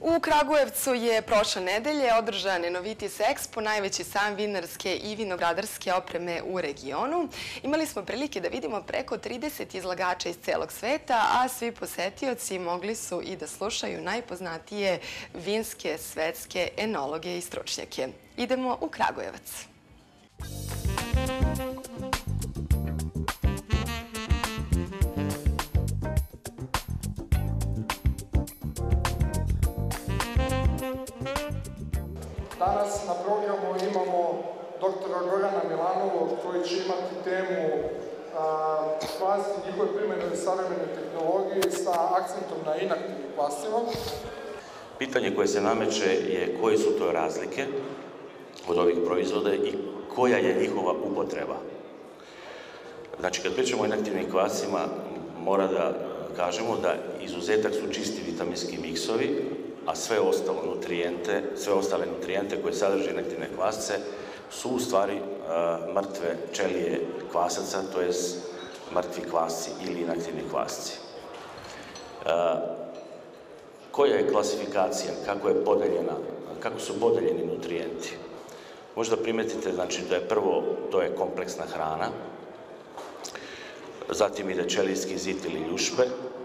U Kragujevcu je prošle nedelje održan Enovitis Expo, najveći sajam vinarske i vinogradarske opreme u regionu. Imali smo prilike da vidimo preko 30 izlagača iz celog sveta, a svi posetioci mogli su i da slušaju najpoznatije vinske svetske enologe i stručnjake. Idemo u Kragujevac. Danas na programu imamo doktora Gorana Milanovog koji će imati temu kvas i njihove primjene u savremene tehnologije sa akcentom na inaktivnim kvasima. Pitanje koje se nameće je koje su to razlike od ovih proizvoda i koja je njihova upotreba. Znači, kad pričamo o inaktivnim kvasima, mora da kažemo da izuzetak su čisti vitaminski miksovi, a sve ostale nutrijente koje sadrže inaktivne kvasce su u stvari mrtve ćelije kvasaca, to je mrtvi kvasci ili inaktivni kvasci. Koja je klasifikacija, kako su podeljeni nutrijenti? Možda primetite, znači, da je prvo, to je kompleksna hrana, zatim ide ćelijski zid ili ljušpe.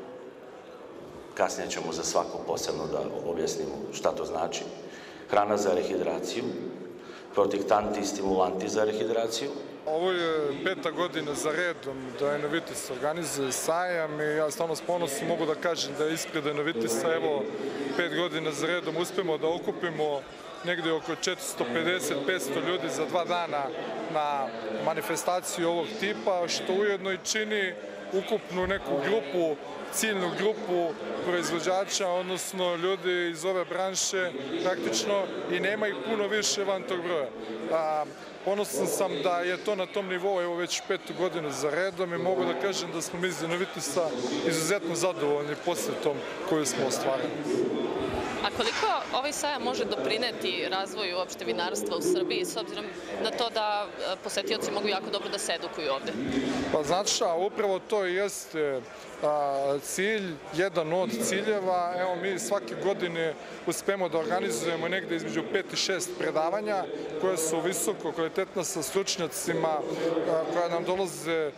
Kasnije ćemo za svako posebno da objasnimo šta to znači. Hrana za rehidraciju, protektanti i stimulanti za rehidraciju. Ovo je 5. godina za redom da Enovitis organizuje sajam i ja stvarno s ponosom mogu da kažem da ispred Enovitisa, evo, 5 godina za redom uspemo da okupimo negde oko 450-500 ljudi za 2 dana na manifestaciju ovog tipa, što ujedno i čini ukupnu neku grupu, ciljnu grupu proizvođača, odnosno ljudi iz ove branše praktično, i nema ih puno više van tog broja. Ponosan sam da je to na tom nivou, evo, već 5. godinu za redom i mogu da kažem da smo mi iz Enovitisa izuzetno zadovoljni posjetom koju smo ostvarili. A koliko ovaj sajam može doprineti razvoju uopšte vinarstva u Srbiji, s obzirom na to da posetioci mogu jako dobro da se edukuju ovde? Pa znači, upravo to i jeste cilj, jedan od ciljeva. Evo, mi svake godine uspemo da organizujemo negde između 5 i 6 predavanja koje su visoko kvalitetna sa stručnjacima koja nam dolaze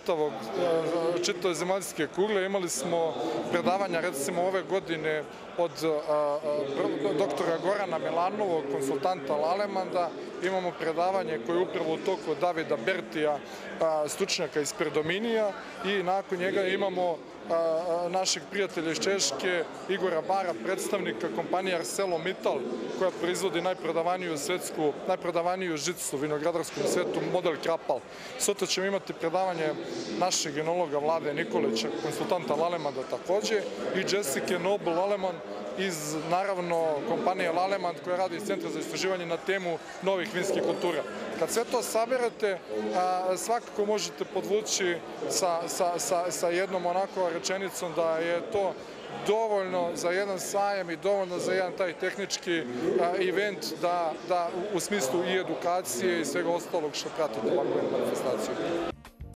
čitave zemaljske kugle. Imali smo predavanja, recimo, ove godine od doktora Gorana Milanovog, konsultanta Lalemanda. Imamo predavanje koje je upravo u toku od Davida Bertija, stručnjaka iz Predominija, i nakon njega imamo našeg prijatelja iz Češke, Igora Bara, predstavnika kompanije ArcelorMittal, koja proizvodi najprodavaniju žicu u vinogradarskom svetu, model Krapal. Sutra ćemo imati predavanje našeg enologa Vlade Nikolića, konsultanta Lalemanda takođe, i Jessica Noble Laleman iz, naravno, kompanije Laleman koja radi iz Centra za istraživanje na temu novih vinskih kultura. Kad sve to saberete, svakako možete podvući sa jednom onako rečenicom da je to dovoljno za jedan sajam i dovoljno za jedan taj tehnički event u smislu i edukacije i svega ostalog što prati ovakvu manifestaciju.